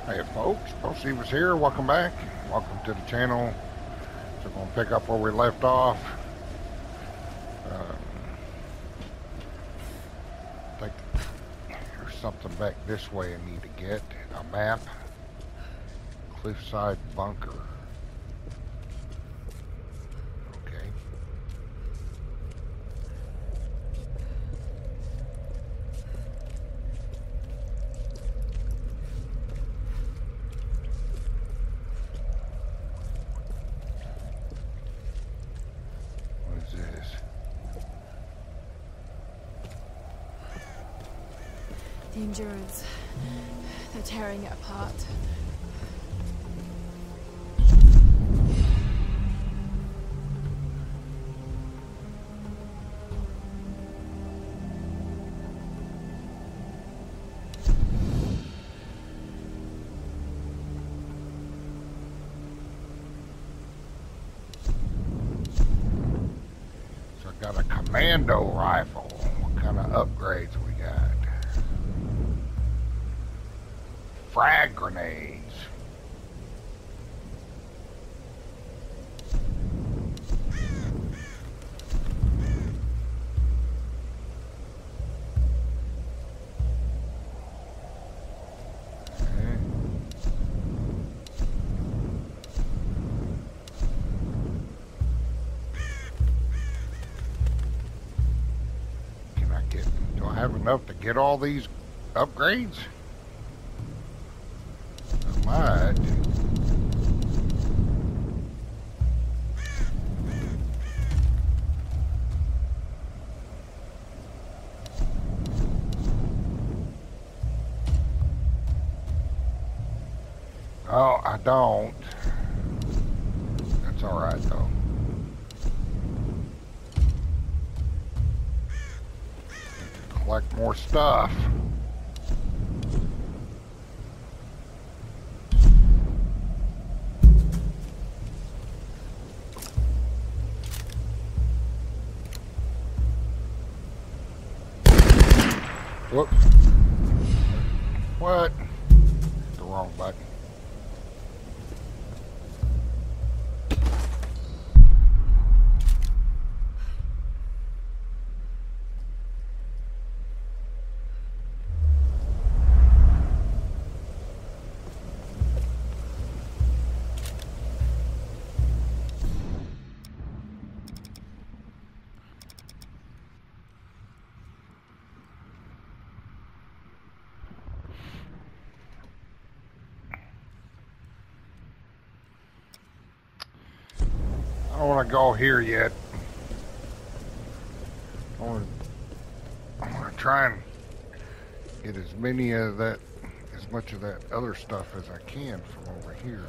Hey folks, Steve was here. Welcome back. Welcome to the channel. So we're going to pick up where we left off. I think there's something back this way I need to get. A map. Cliffside Bunker. Okay. What is this? The Endurance. They're tearing it apart. So I got a commando rifle. What kind of upgrades we got? Frag grenades. Okay. Can I get, do I have enough to get all these upgrades? I might. Oh, I don't. That's alright though. Collect more stuff. Whoops. What? The wrong button. I don't want to go here yet. I want to try and get as many of that, as much of that other stuff as I can from over here.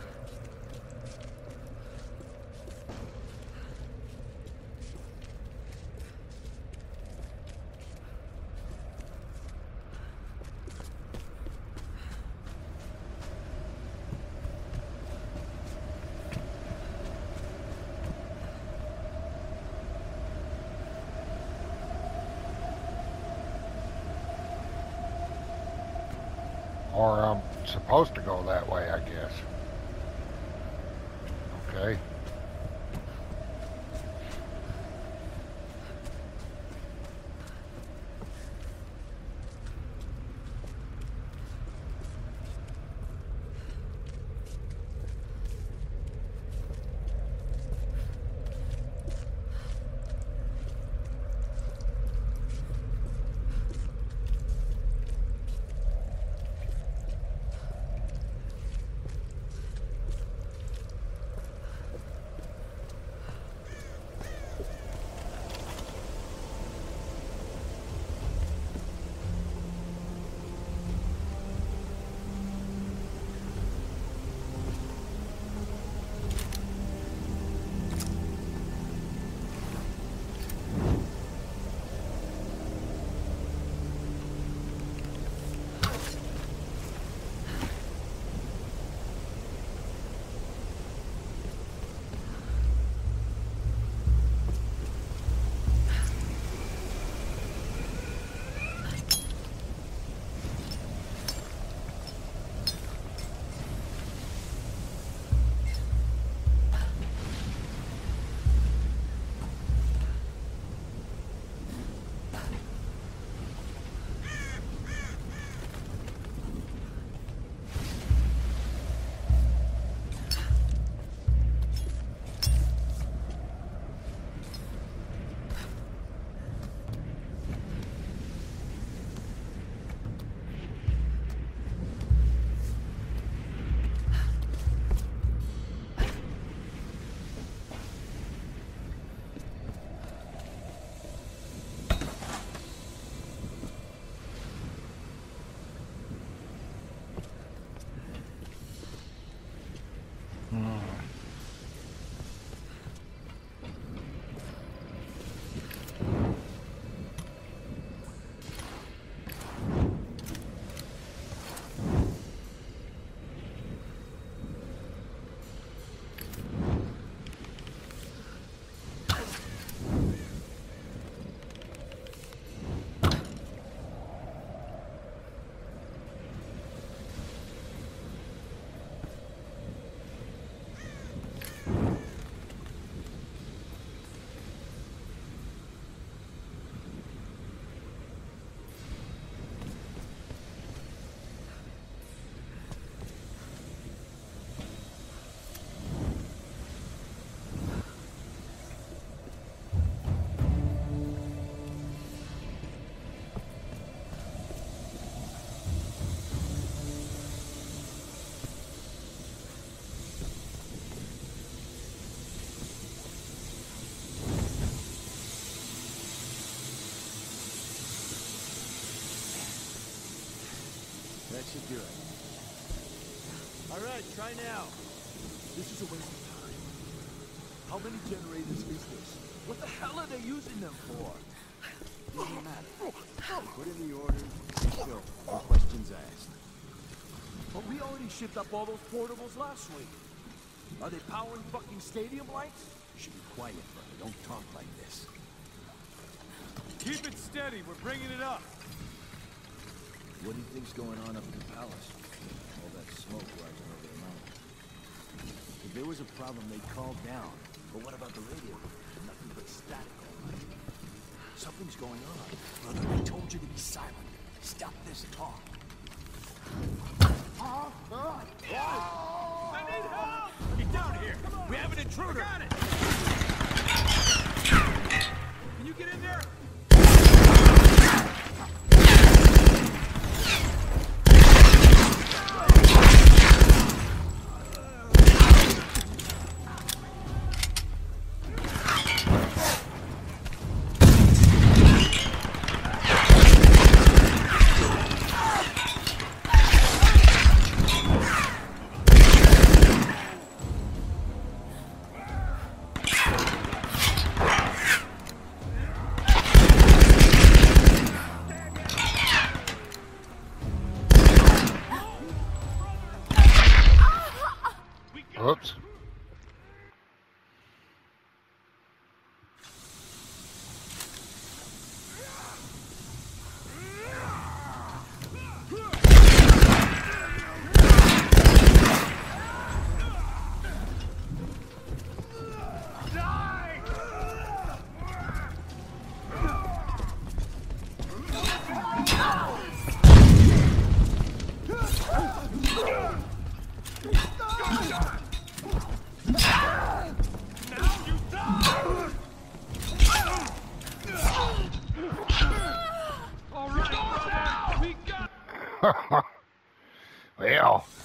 Or I'm supposed to go that way, I guess. Okay. Alright, try now. This is a waste of time. How many generators is this? What the hell are they using them for? Doesn't matter. Put in the orders, go. No questions asked. But we already shipped up all those portables last week. Are they powering fucking stadium lights? You should be quiet, brother. Don't talk like this. Keep it steady. We're bringing it up. What do you think's going on up in the palace? All that smoke rising over the mountain. If there was a problem, they'd call down. But what about the radio? Nothing but static all night. Something's going on. Brother, I told you to be silent. Stop this talk. I need help! Get down here! We have an intruder! Got it! Can you get in there? Oops. Well.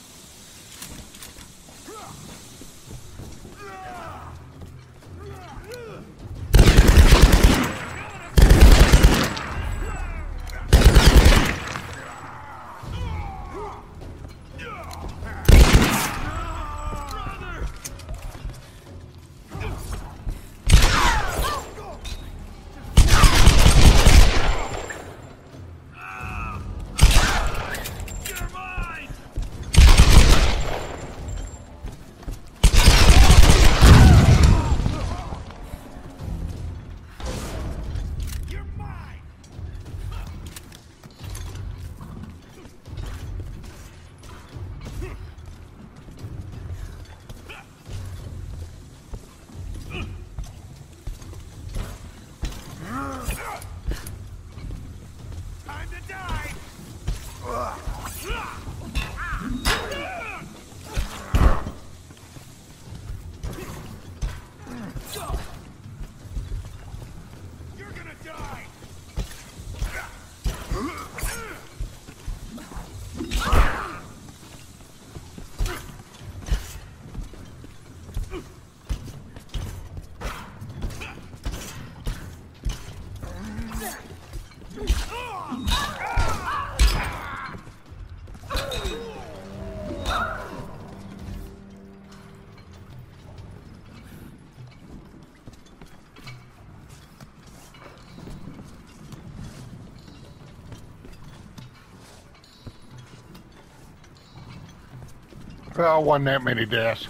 Well, wasn't that many deaths.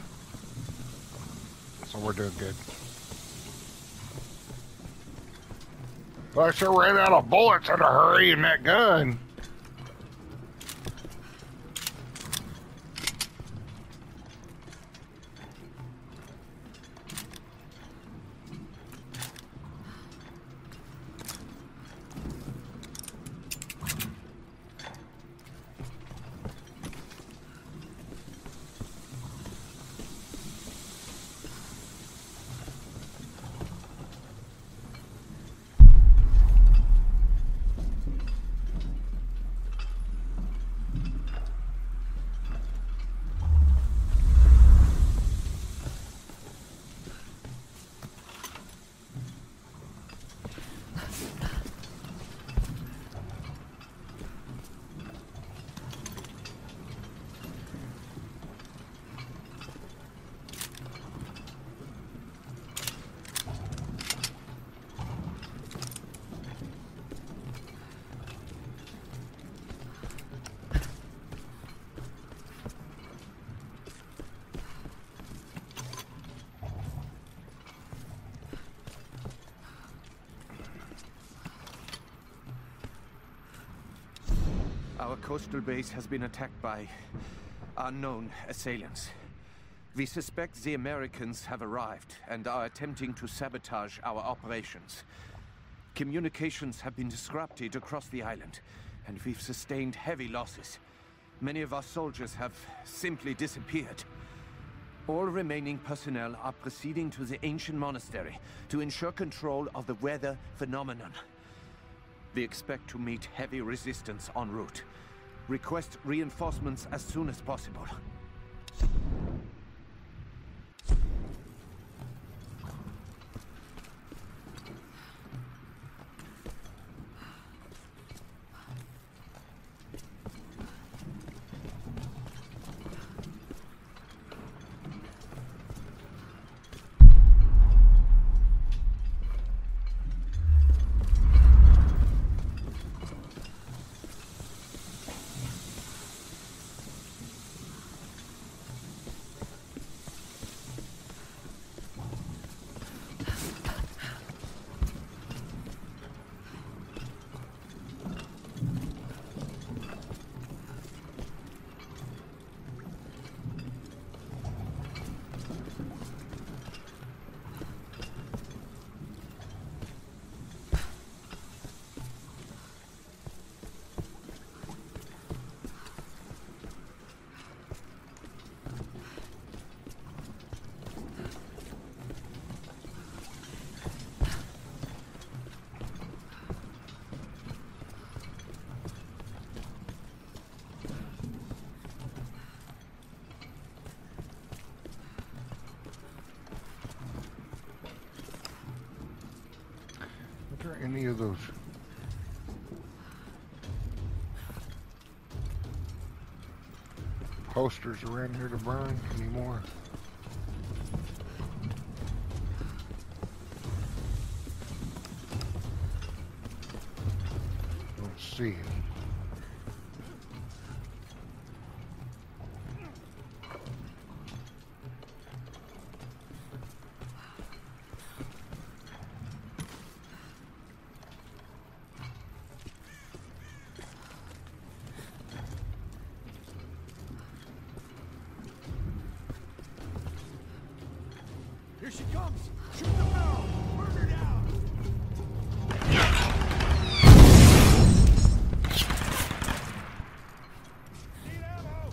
So we're doing good. Well, I sure ran out of bullets in a hurry in that gun. Our coastal base has been attacked by unknown assailants. We suspect the Americans have arrived and are attempting to sabotage our operations. Communications have been disrupted across the island, and we've sustained heavy losses. Many of our soldiers have simply disappeared. All remaining personnel are proceeding to the ancient monastery to ensure control of the weather phenomenon. We expect to meet heavy resistance en route. Request reinforcements as soon as possible. Are there any of those posters around here to burn anymore? Don't see it. Here she comes! Shoot the barrel! Burn her down! Need ammo!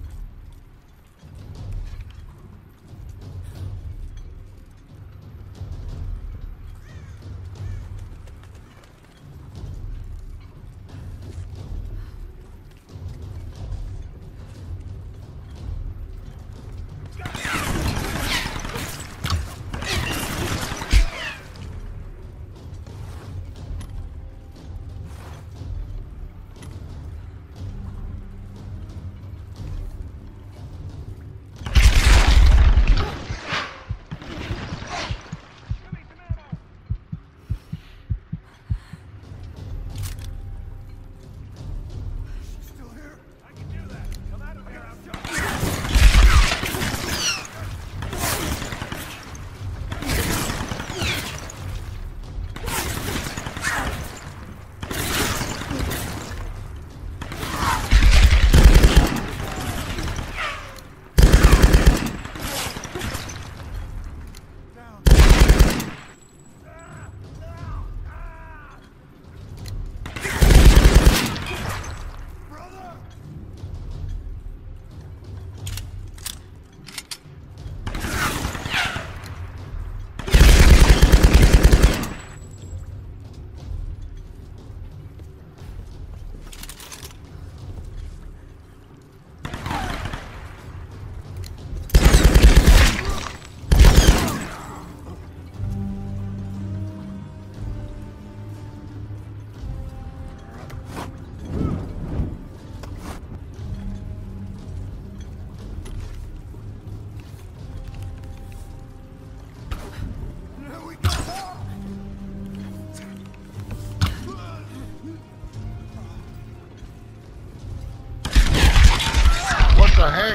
What the heck?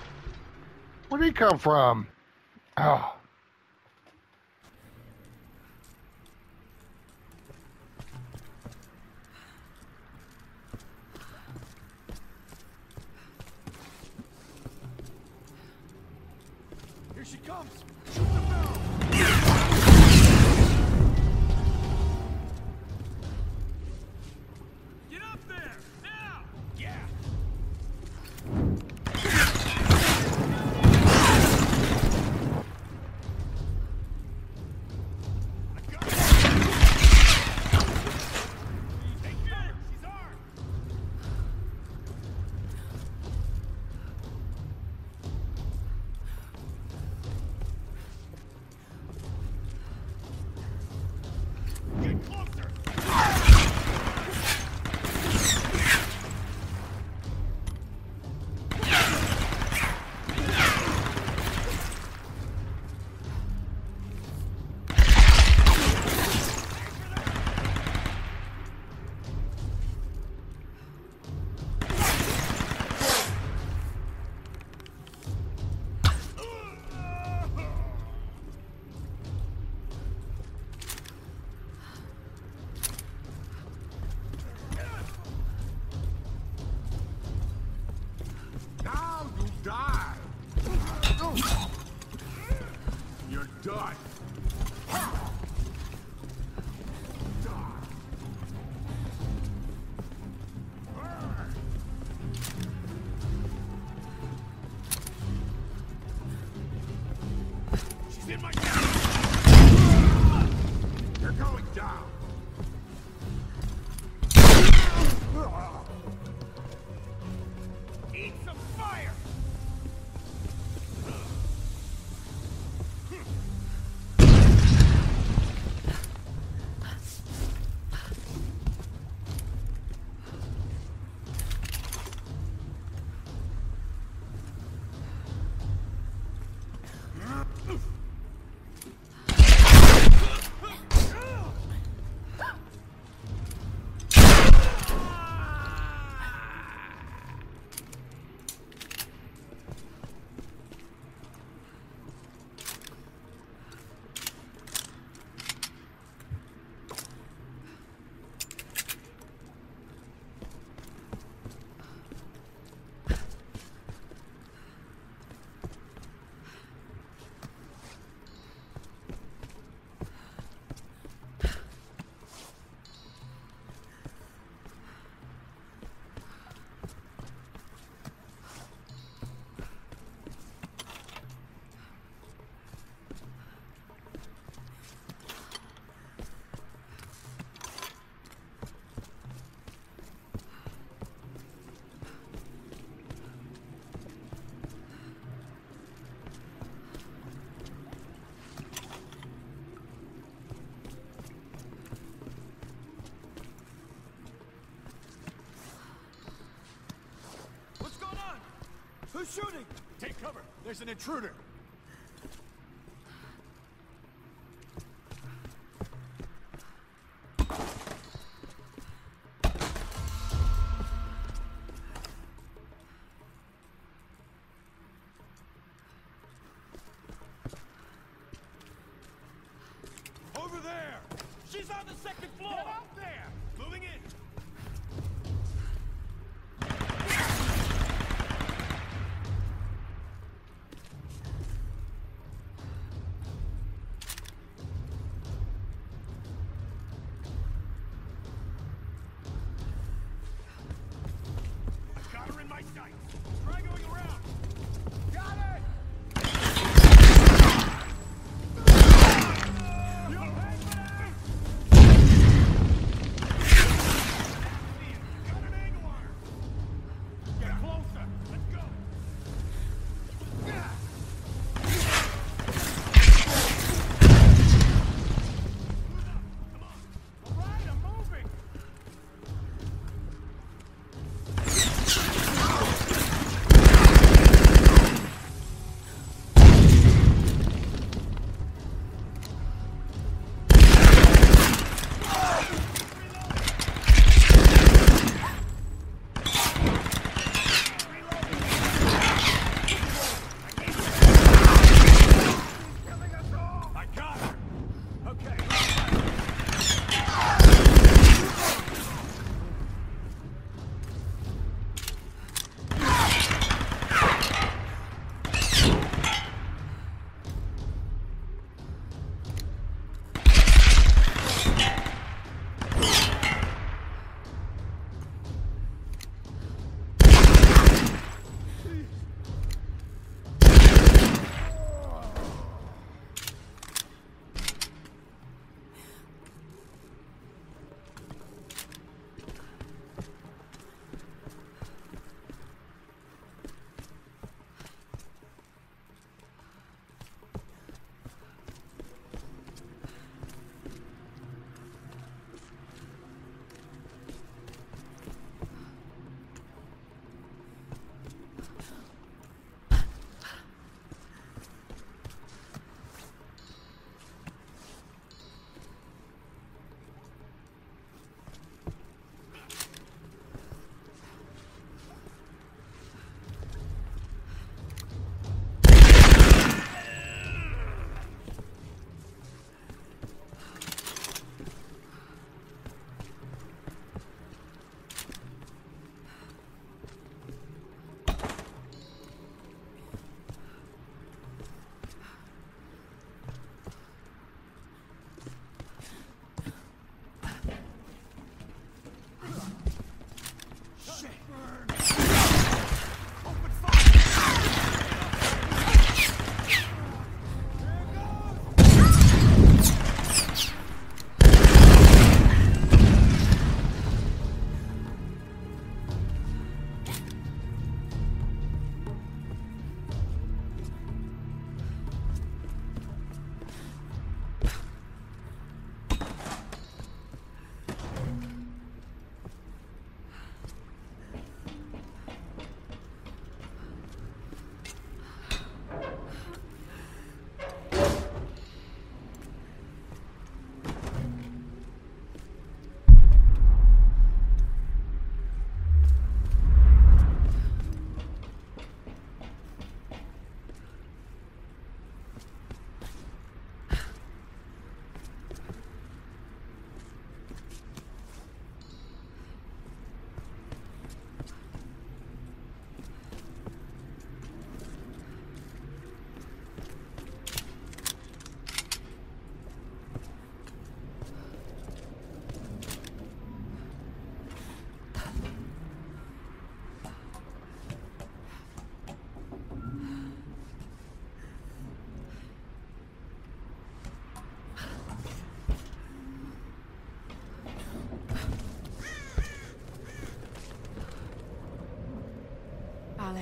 Where'd he come from? Oh. Here she comes! Shoot the barrel! Get up there! Now! Yeah! Now you die! You're done! She's in my town! You're going down! Eat some fire! Who's shooting? Take cover! There's an intruder! Over there! She's on the second floor! Get out there! Moving in! Got her in my sights! Try going around! Got it! You hang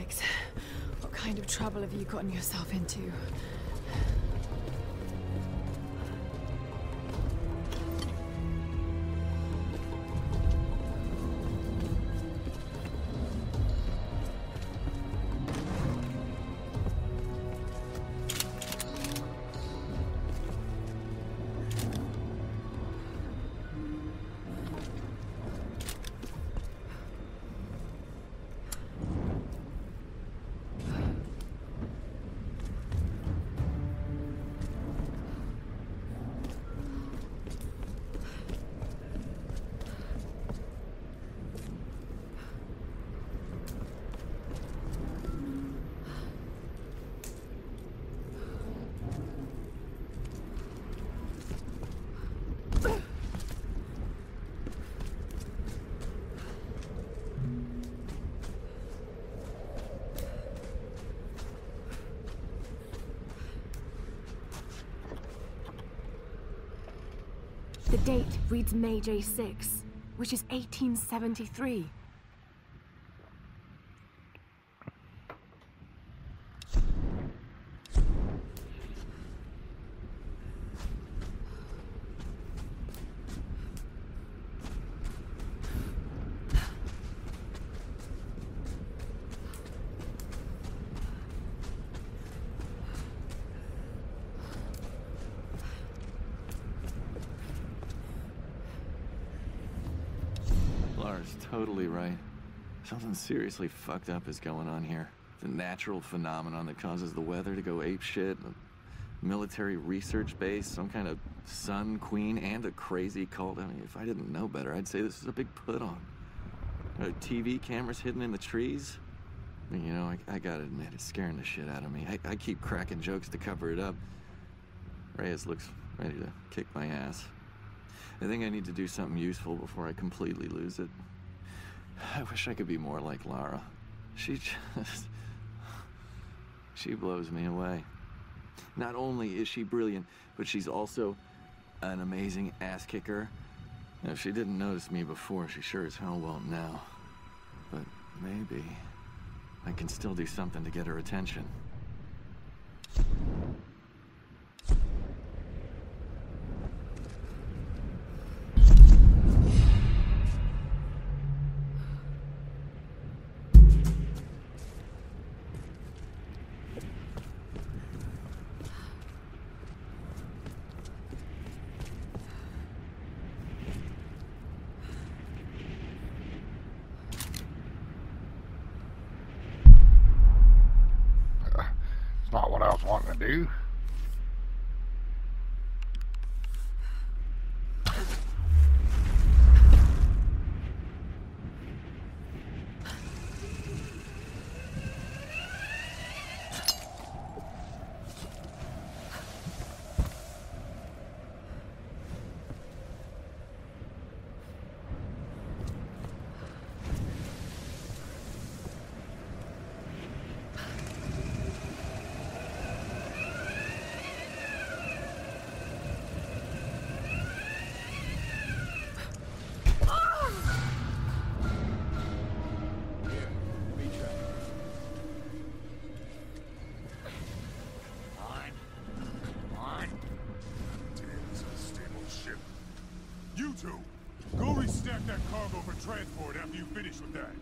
sakes. What kind of trouble have you gotten yourself into? The date reads May J6, which is 1873. Lara's totally right. Something seriously fucked up is going on here. The natural phenomenon that causes the weather to go apeshit, a military research base, some kind of sun queen, and a crazy cult. I mean, if I didn't know better, I'd say this is a big put-on. TV cameras hidden in the trees? I mean, you know, I gotta admit, it's scaring the shit out of me. I keep cracking jokes to cover it up. Reyes looks ready to kick my ass. I think I need to do something useful before I completely lose it. I wish I could be more like Lara. She blows me away. Not only is she brilliant, but she's also an amazing ass kicker. If she didn't notice me before, she sure as hell won't now. But maybe I can still do something to get her attention. Not what I was wanting to do. You two, go restack that cargo for transport after you finish with that.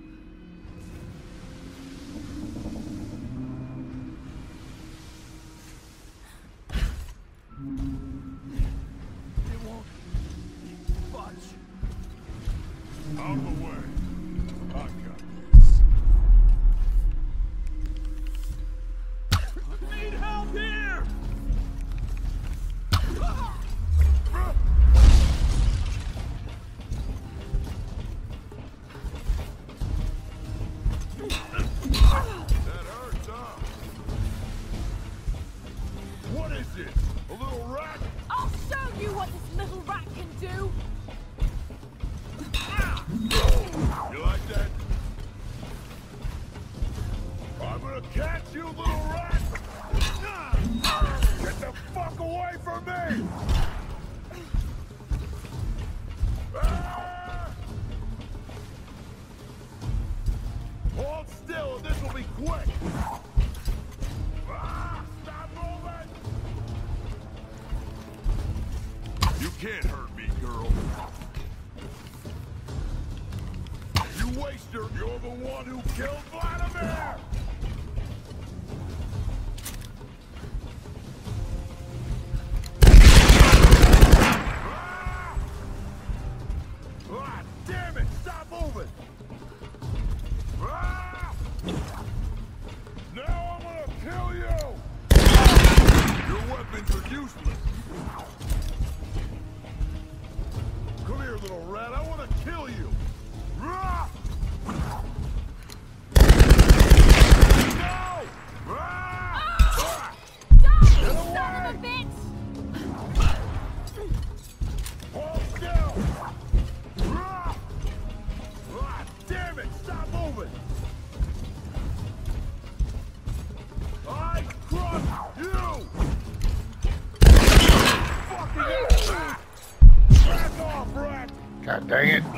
It won't budge. Out of the way. I got this. I need help here! What is this? A little rat? I'll show you what this little rat can do! You like that? I'm gonna catch you, little rat! Get the fuck away from me! Hold still, this will be quick! Stop moving! You can't hurt me, girl. You waster! You're the one who killed Vladimir! Damn it! Stop moving! Now I'm gonna kill you! Your weapons are useless. Come here, little rat. I want to kill you. No! Get away! Son of a bitch! Hold still! Damn it! Stop moving! I crush you! Fucking back off, rat! God dang it.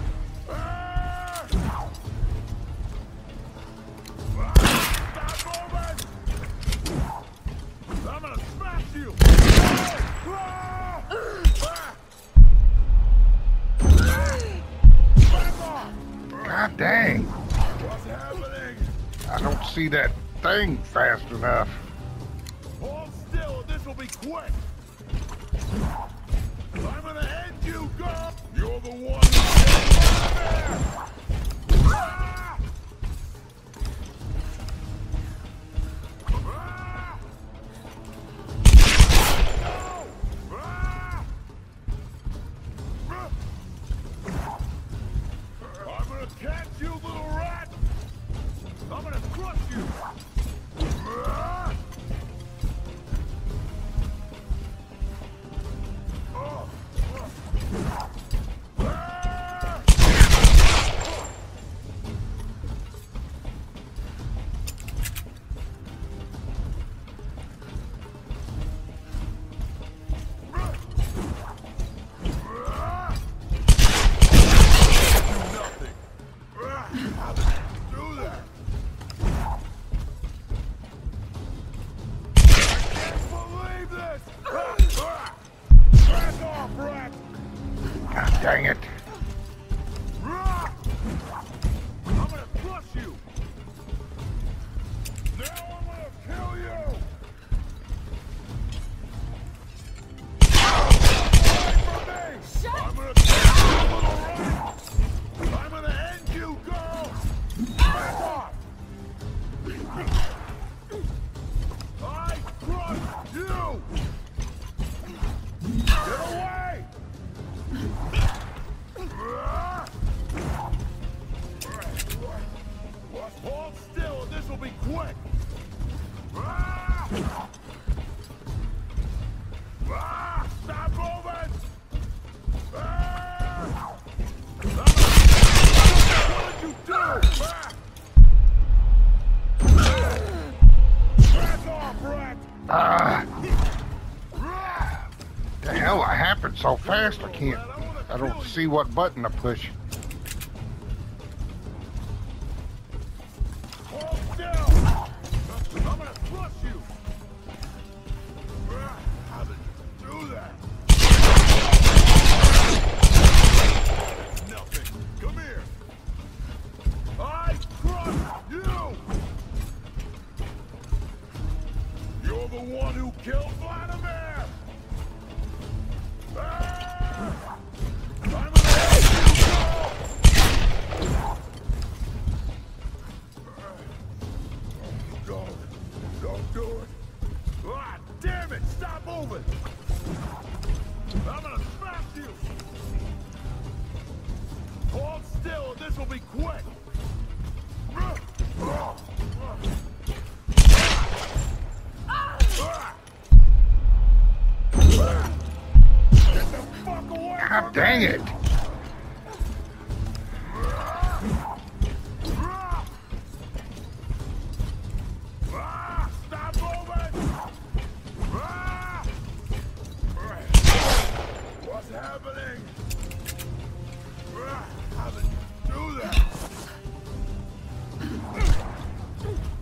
Stop moving! I'm gonna smash you! Back off! God dang. What's happening? I don't see that thing fast enough. Hold still, this will be quick. I'm gonna end you, girl. You're the one who killed Vladimir. I'm gonna catch you, little rat. I'm gonna crush you. God dang it. I'm gonna crush you! Now I'm gonna kill you! Wait for me! I'm gonna kill you, little rat! I'm gonna end you, girl! Back off! I crush you! Get away! Hold still, this will be quick. Stop moving! What did you do? Back off, rat! The hell, it happened so fast I don't see what button to push. Hold still! I'm gonna crush you! How did you do that? Nothing. Come here! I crush you! You're the one who killed Vladimir! I'm gonna let you go! Don't do it! Damn it! Stop moving! I'm gonna smash you! Hold still, this will be quick! Get the fuck away God from dang me! it. Stop moving! What's happening? How did you do that?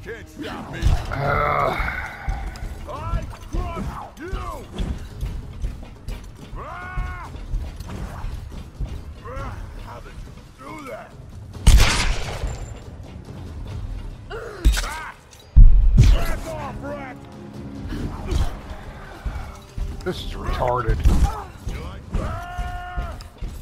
can't stop me. Uh, I crush you! Ah! How did you do that? Ah! Back off, Rex! this is retarded. You like that?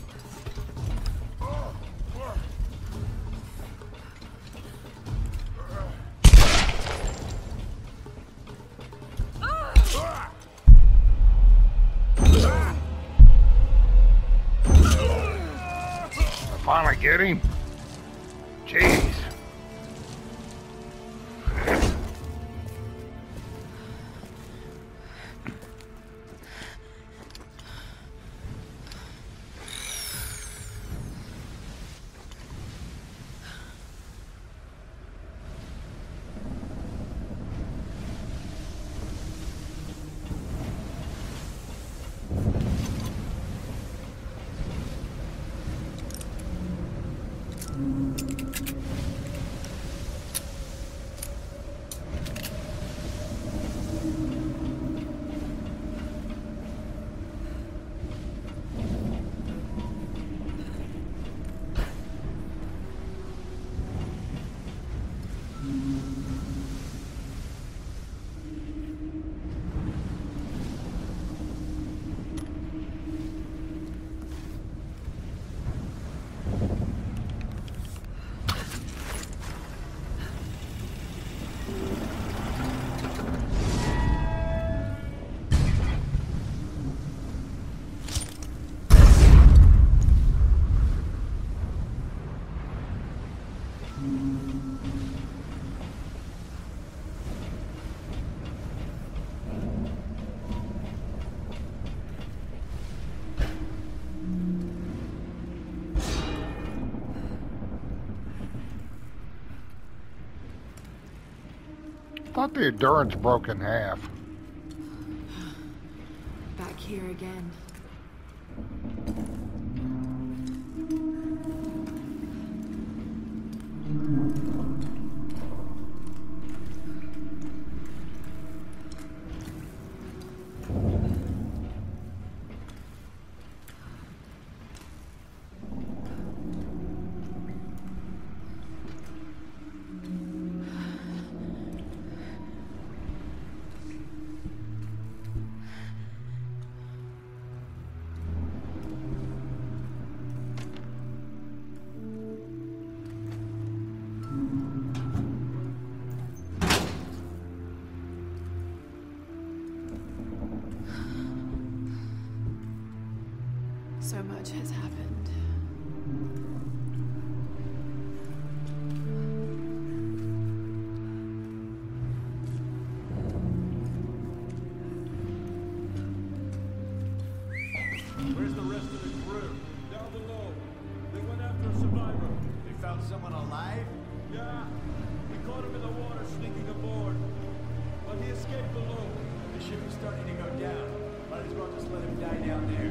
I finally get him. Jeez. I thought the Endurance broke in half. Back here again. So much has happened. Where's the rest of the crew? Down below. They went after a survivor. They found someone alive? Yeah. We caught him in the water sneaking aboard. But he escaped below. The ship is starting to go down. Might as well just let him die down there.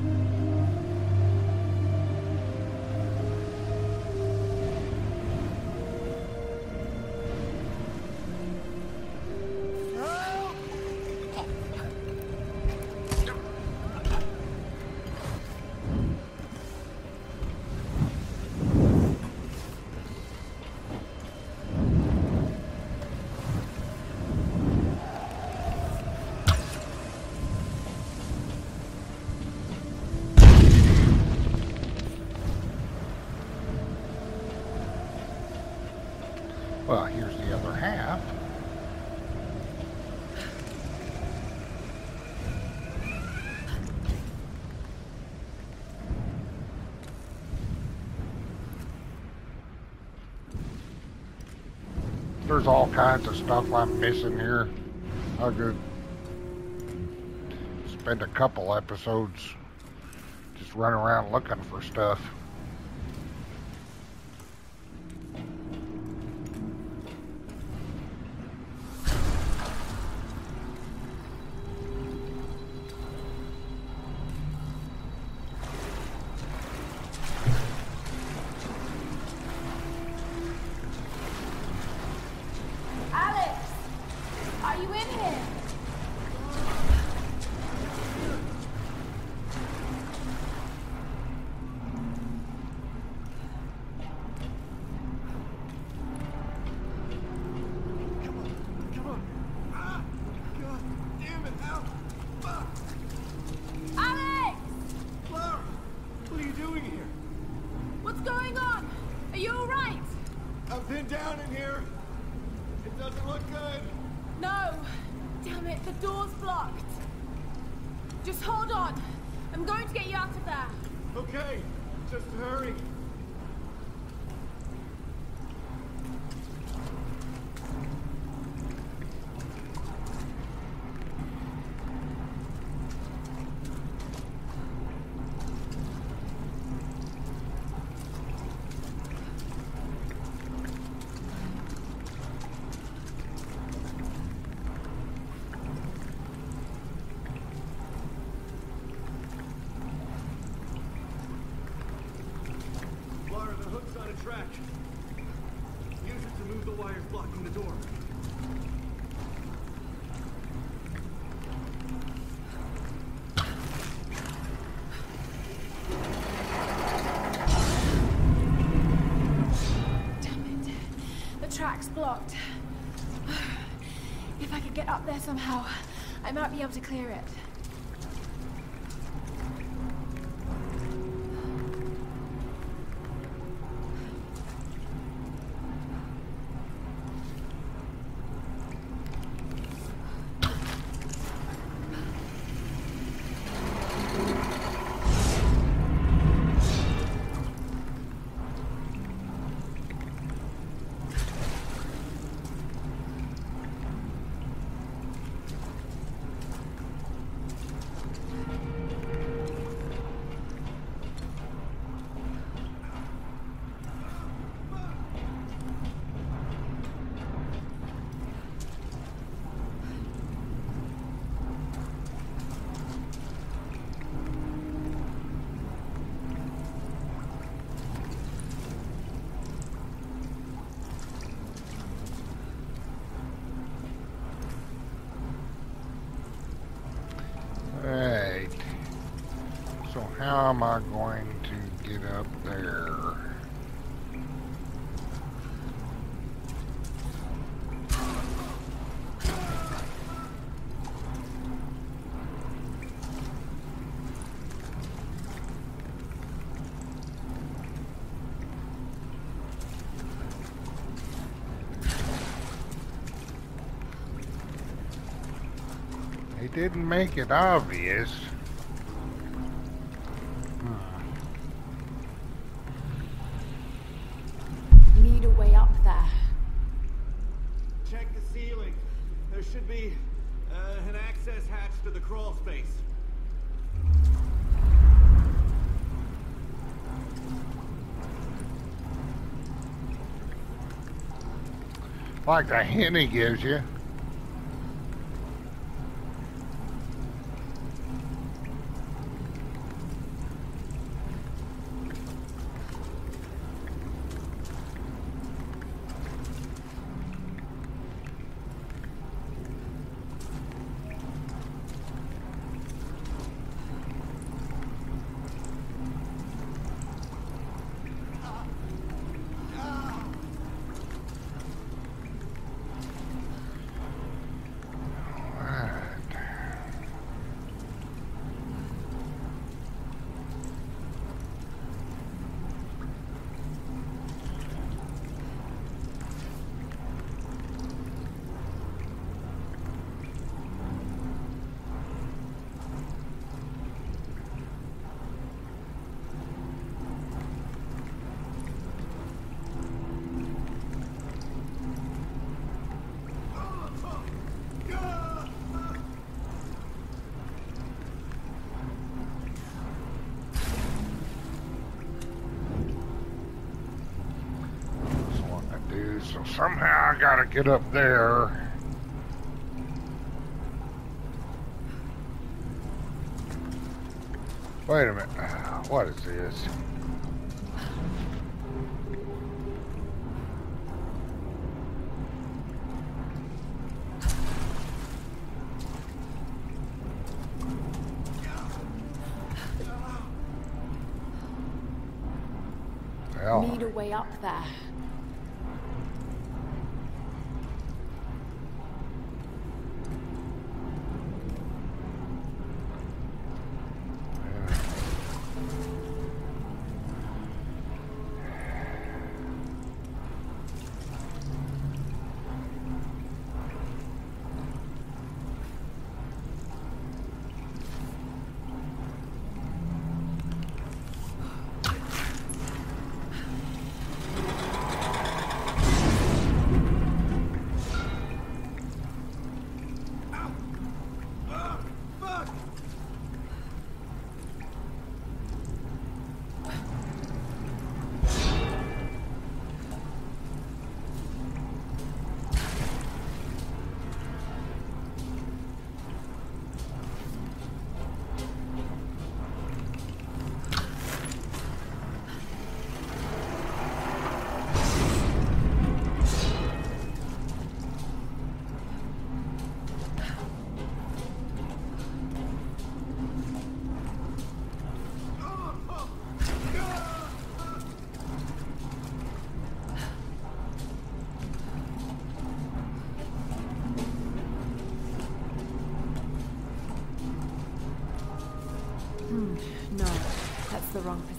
Well, here's the other half. There's all kinds of stuff I'm missing here. I could spend a couple episodes just running around looking for stuff. in here. It doesn't look good. No! Damn it, the door's blocked. Just hold on. I'm going to get you out of there. Okay, just hurry. Track. Use it to move the wires blocking the door. Damn it. The track's blocked. If I could get up there somehow, I might be able to clear it. Right. So how am I going to get up there? He didn't make it obvious. Need a way up there. Check the ceiling. There should be an access hatch to the crawl space. Like the hint he gives you. So somehow I gotta get up there. Wait a minute. What is this? Well, Need a way up there.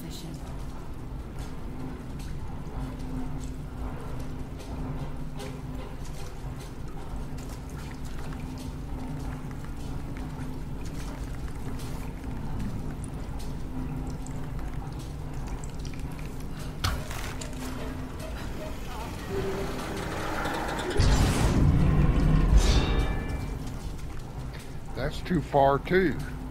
position. That's too far too.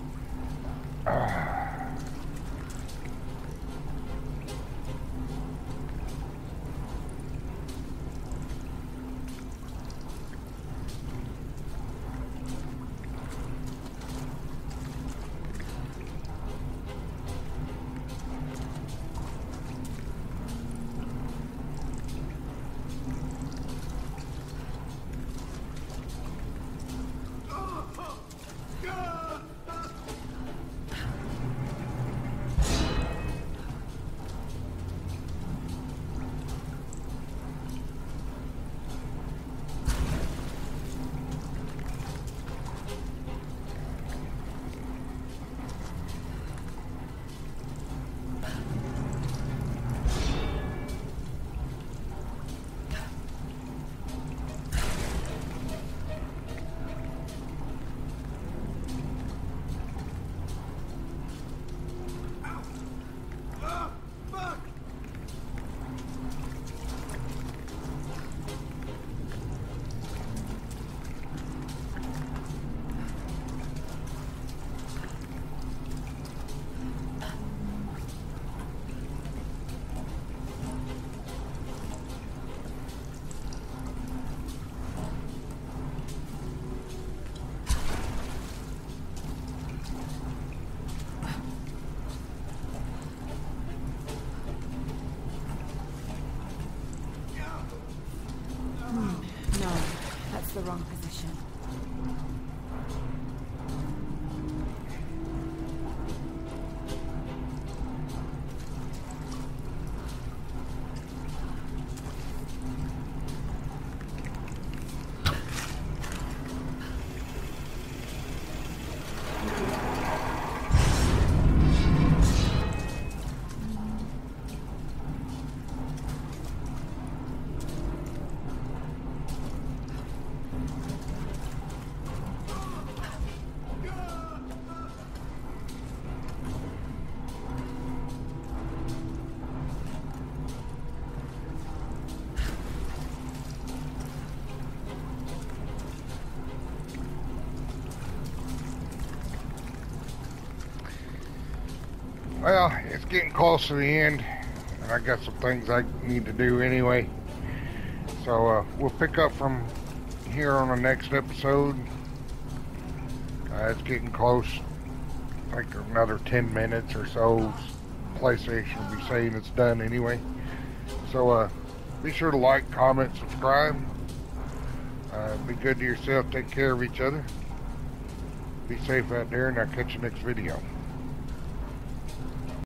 No, that's the wrong position. Well, it's getting close to the end, and I got some things I need to do anyway. So we'll pick up from here on the next episode. It's getting close. I think another 10 minutes or so. PlayStation will be saying it's done anyway. So be sure to like, comment, subscribe. Be good to yourself. Take care of each other. Be safe out there, and I'll catch you next video.